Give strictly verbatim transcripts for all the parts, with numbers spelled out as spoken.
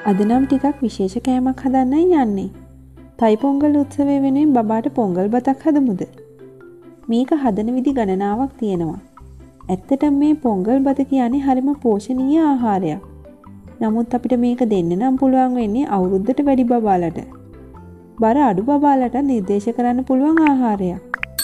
අද නම් ටිකක් විශේෂ කෑමක් හදන්නයි යන්නේ. Thaipongal උත්සවය වෙනුවෙන් බබාට පොංගල් බතක් හදමුද? මේක හදන විදි ගණනාවක් තියෙනවා. ඇත්තටම මේ පොංගල් බත කියන්නේ හරිම පෝෂණීය ආහාරයක්. නමුත් අපිට මේක දෙන්න නම් පුළුවන් වෙන්නේ අවුරුද්දට වැඩි බබාලට. බර අඩු බබාලට නිර්දේශ කරන්න පුළුවන් ආහාරයක්.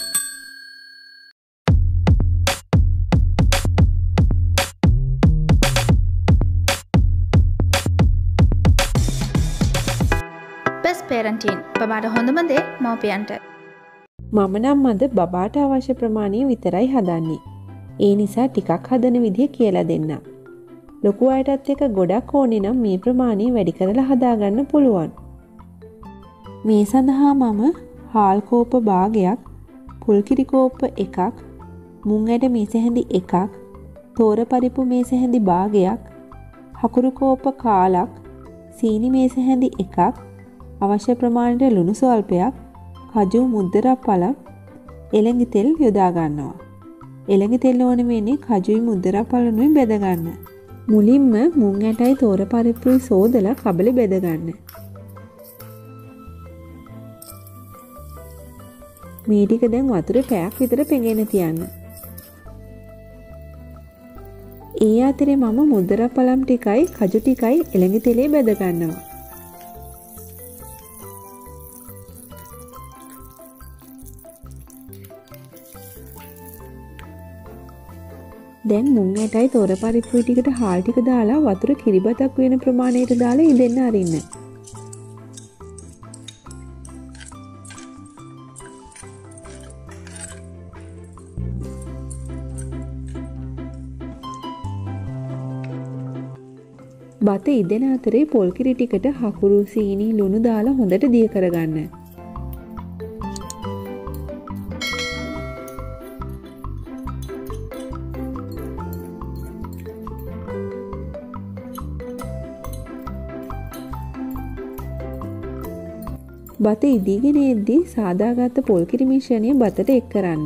Best parenting බබාට හොඳම දේ මව්පියන්ට. මම නම් අද බබාට අවශ්‍ය ප්‍රමාණය විතරයි හදන්නේ. ඒ නිසා ටිකක් හදන විදිය කියලා දෙන්නම්. ලොකු අයටත් එක ගොඩක් ඕනේ නම් මේ ප්‍රමාණය වැඩි කරලා හදාගන්න පුළුවන්. මේ සඳහා මම හාල් කෝප භාගයක්, පුල් කිරි කෝප එකක්, මුං ඇට මේස හැඳි එකක්, තෝර පරිප්පු මේස හැඳි භාගයක්, හකුරු කෝප කාලක්, සීනි මේස හැඳි එකක්, අවශ්‍ය ප්‍රමාණයට ලුණු ස්වල්පයක්, කජු මුද්දරක් පළක්, එළඟි තෙල් යොදා ගන්නවා. එළඟි තෙල් ඕනේ වෙන්නේ කජුයි මුද්දරක් පළනුයි බෙද ගන්න. මුලින්ම මුං ඇටයි තෝර පරිප්පුයි සෝදලා කබලේ බෙද ගන්න. මේ ටික දැන් වතුරේ පැයක් විතර පෙඟෙන්න තියන්න. ඒ අතරේ මම මුද්දරක් පළම් ටිකයි කජු ටිකයි එළඟි තෙලේ බෙද ගන්නවා. දැන් මුං ඇටයි තොර පරිප්පුයි ටිකට හාල් ටික දාලා වතුර කිරිබතක් වෙන ප්‍රමාණයට දාලා ඉදෙන්න අරින්න. බත ඉදෙන අතරේ පොල් කිරි ටිකට හකුරු සීනි ලුණු දාලා හොඳට දිය කරගන්න. බත ඉදීගෙන එද්දී සාදාගත්ත පොල් කිරි මිශ්‍රණය බතට එක් කරන්න.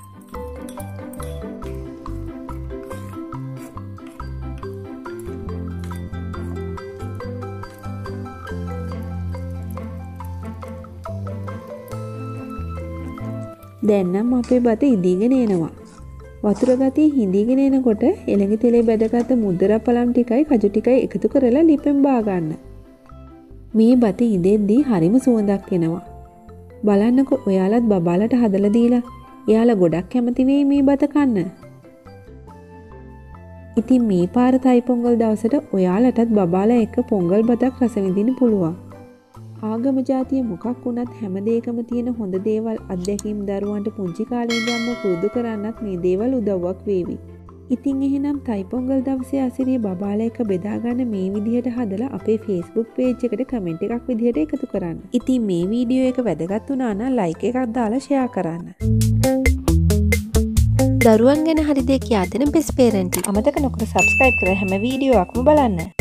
දැන් නම් අපේ බත ඉදීගෙන එනවා. වතුර ගතිය හිඳීගෙන එනකොට එළඟි තෙලේ බැදගත්ත මුද්දරක් පළම් ටිකයි කජු ටිකයි එකතු කරලා ලිපෙන් බා ගන්න. මේ බත ඉදෙද්දී හරිම සුවඳක් එනවා. බලන්නකො ඔයාලත් බබාලට හදලා දීලා එයාලා ගොඩක් කැමති වෙයි මේ බත කන්න. ඉතින් මේ පාර Thaipongal දවසට ඔයාලටත් බබාලා එක්ක පොංගල් බතක් රස විඳින්න පුළුවන්. ආගම ජාතිය මොකක් වුණත් හැම දෙයකම තියෙන හොඳ දේවල් අත්දැකීම් දරුවන්ට පුංචි කාලේ ඉඳන්ම පුරුදු කරන්නත් මේ දේවල් උදව්වක් වේවි. ඉතින් එහෙනම් Thaipongal දවසේ අසිරිය බබාලා එක්ක බෙදා ගන්න මේ විදිහට හදලා අපේ Facebook page එකට කමෙන්ට් එකක් විදිහට එකතු කරන්න. ඉතින් මේ වීඩියෝ එක වැදගත් වුණා නම් like එකක් දාලා share කරන්න. දරුවන් ගැන හරි දෙයක් කියා දෙන best parenting. අමතක නොකර subscribe කර හැම වීඩියෝවක්ම බලන්න.